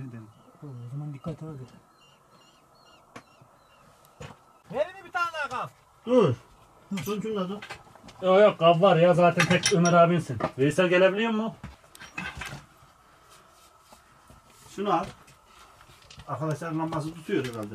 Deli. O zaman dikkat al. Verin mi bir tane daha kap? Dur. Dur şunla dur. Yok kap var ya zaten tek Ömer abinsin. Veysel gelebiliyor mu? Şunu al. Arkadaşlar lambası tutuyor herhalde.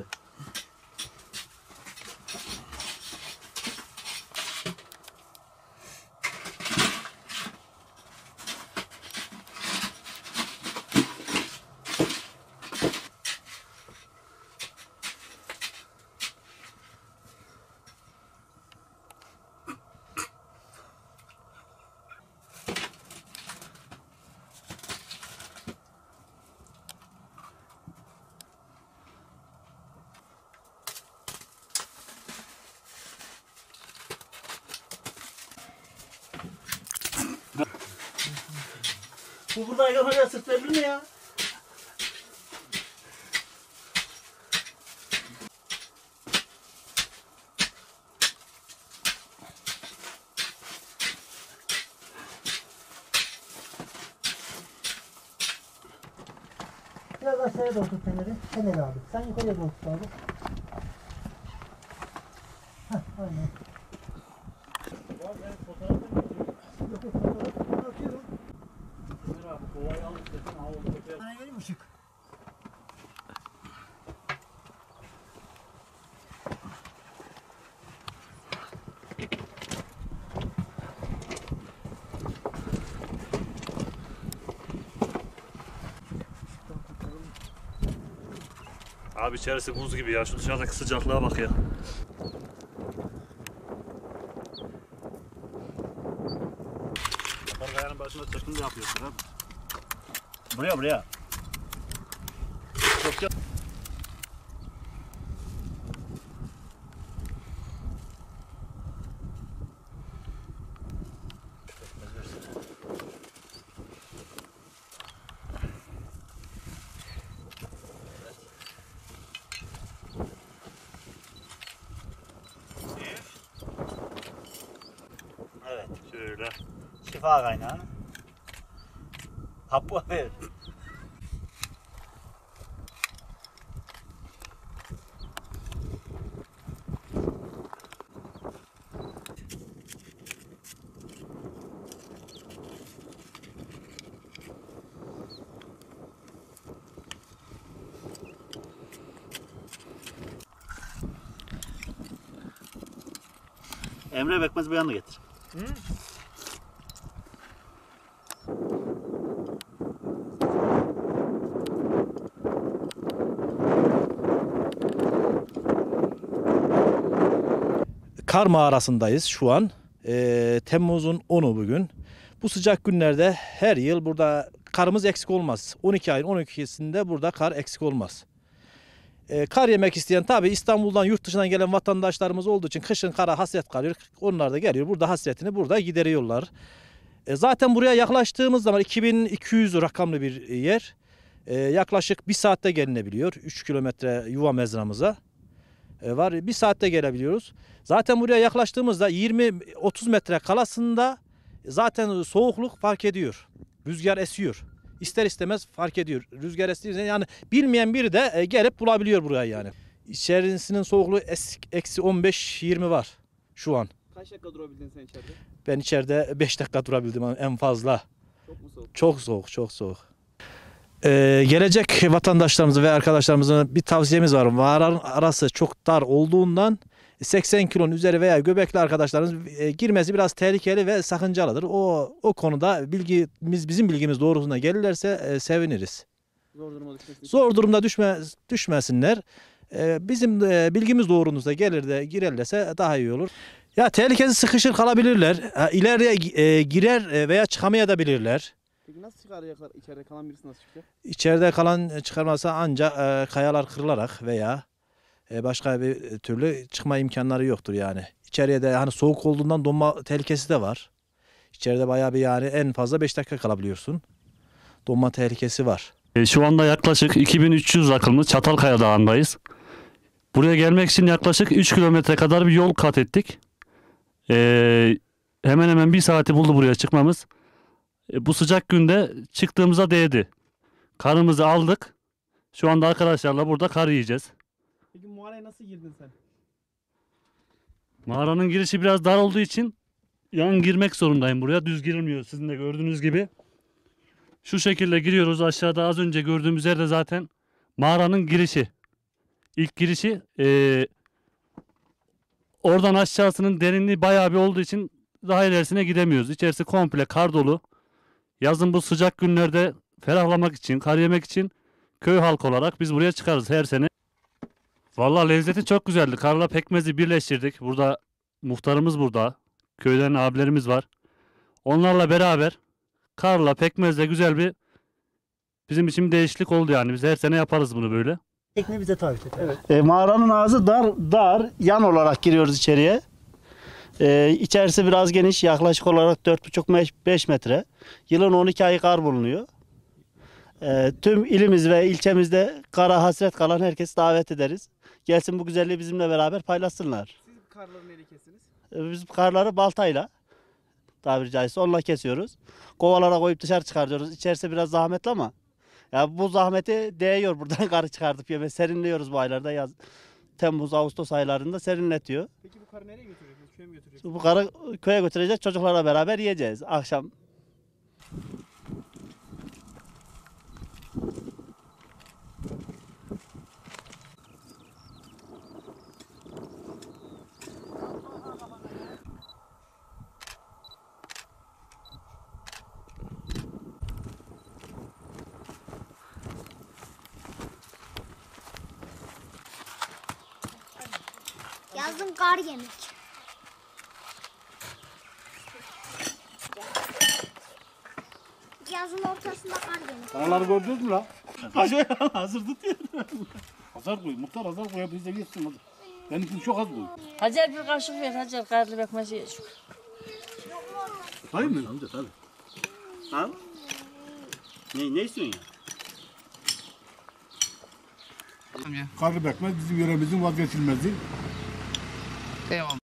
Bu buradan kafaya sırtlayabilir mi ya? Biraz aşağıya doğru tut feneri. Fener abi. Sen yukarıya doğru tut abi. Heh, aynen. Yok yok, fotoğraf atıyorum. Ömer abi kovayı al istedim. Al oldu. Bana geleyim ışık. Abi içerisi buz gibi ya. Şu dışarıdaki sıcaklığa bak ya. Kayanın başında çekimde yapıyorsun abi. Buraya. Çok Evet. şöyle. Şifa kaynağı. Hapı ver. Emre Bekmez bir yanına getir. Hı? Kar mağarasındayız şu an. Temmuz'un 10'u bugün. Bu sıcak günlerde her yıl burada karımız eksik olmaz. 12 ayın 12'sinde burada kar eksik olmaz. Kar yemek isteyen tabi İstanbul'dan yurt dışından gelen vatandaşlarımız olduğu için kışın kara hasret kalıyor. Onlar da geliyor burada hasretini burada gideriyorlar. Zaten buraya yaklaştığımız zaman 2200 rakamlı bir yer. Yaklaşık bir saatte gelinebiliyor. 3 kilometre yuva mezramıza var. Bir saatte gelebiliyoruz. Zaten buraya yaklaştığımızda 20-30 metre kalasında zaten soğukluk fark ediyor. Rüzgar esiyor. İster istemez fark ediyor. Rüzgar estiğinde yani bilmeyen biri de gelip bulabiliyor burayı yani. İçerisinin soğukluğu eksi 15-20 var şu an. Kaç dakika durabildin sen içeride? Ben içeride 5 dakika durabildim en fazla. Çok mu soğuk? Çok soğuk, çok soğuk. Gelecek vatandaşlarımıza ve arkadaşlarımıza bir tavsiyemiz var. Mağaranın arası çok dar olduğundan 80 kilonun üzeri veya göbekli arkadaşlarımız girmesi biraz tehlikeli ve sakıncalıdır. O konuda bizim bilgimiz doğrultusunda gelirlerse seviniriz. Zor duruma düşmesin. Zor durumda düşmesinler. Bizim bilgimiz doğrultusunda girerlerse daha iyi olur. Ya tehlikesi sıkışır kalabilirler. İleriye girer veya çıkamayabilirler. Peki nasıl çıkaracaklar? İçeride kalan birisi nasıl çıkacak? İçeride kalan çıkarmasa ancak kayalar kırılarak veya başka bir türlü çıkma imkanları yoktur yani. İçeriye de hani soğuk olduğundan donma tehlikesi de var. İçeride bayağı bir yani en fazla 5 dakika kalabiliyorsun. Donma tehlikesi var. Şu anda yaklaşık 2300 rakımlı Çatalkaya Dağı'ndayız. Buraya gelmek için yaklaşık 3 kilometre kadar bir yol kat ettik. Hemen hemen bir saati buldu buraya çıkmamız. Bu sıcak günde çıktığımıza değdi. Karımızı aldık. Şu anda arkadaşlarla burada kar yiyeceğiz. Peki mağaraya nasıl girdin sen? Mağaranın girişi biraz dar olduğu için yan girmek zorundayım buraya. Düz girilmiyor sizin de gördüğünüz gibi. Şu şekilde giriyoruz. Aşağıda az önce gördüğümüz yerde zaten mağaranın girişi. İlk girişi oradan aşağısının derinliği bayağı bir olduğu için daha ilerisine gidemiyoruz. İçerisi komple kar dolu. Yazın bu sıcak günlerde ferahlamak için, kar yemek için köy halkı olarak biz buraya çıkarız her sene. Vallahi lezzeti çok güzeldi. Karla pekmezi birleştirdik. Burada muhtarımız burada. Köyden abilerimiz var. Onlarla beraber karla pekmezle güzel bir bizim için bir değişiklik oldu yani. Biz her sene yaparız bunu böyle. Tekniği bize tarif et. Mağaranın ağzı dar, yan olarak giriyoruz içeriye. İçerisi biraz geniş, yaklaşık olarak 4,5-5 metre. Yılın 12 ayı kar bulunuyor. Tüm ilimiz ve ilçemizde kara hasret kalan herkesi davet ederiz. Gelsin bu güzelliği bizimle beraber paylaşsınlar. Siz karları neyle kestiniz? Biz karları baltayla, tabiri caizse onunla kesiyoruz. Kovalara koyup dışarı çıkartıyoruz. İçerisi biraz zahmetli ama ya bu zahmeti değiyor buradan karı çıkartıp yeme. Serinliyoruz bu aylarda, yaz, Temmuz, Ağustos aylarında serinletiyor. Peki bu karı nereye götürüyorsunuz? Köye mi götürüyorsunuz? Bu karı köye götüreceğiz, çocuklarla beraber yiyeceğiz akşam. Yazın kar yemek. Yazın ortasında kar yemek. Karaları gördünüz mü lan? Hazır tutuyor. Hazır koy, muhtar hazır koy, bize geçsin hadi. Benimki çok az koy. Hacer bir kaşık ver, Hacer karlı pekmezi ye. Hayır mı? Amca tabii. Al. Ne istiyorsun ya? Karlı pekmez bizim yöremizin vazgeçilmezi. Eyvallah.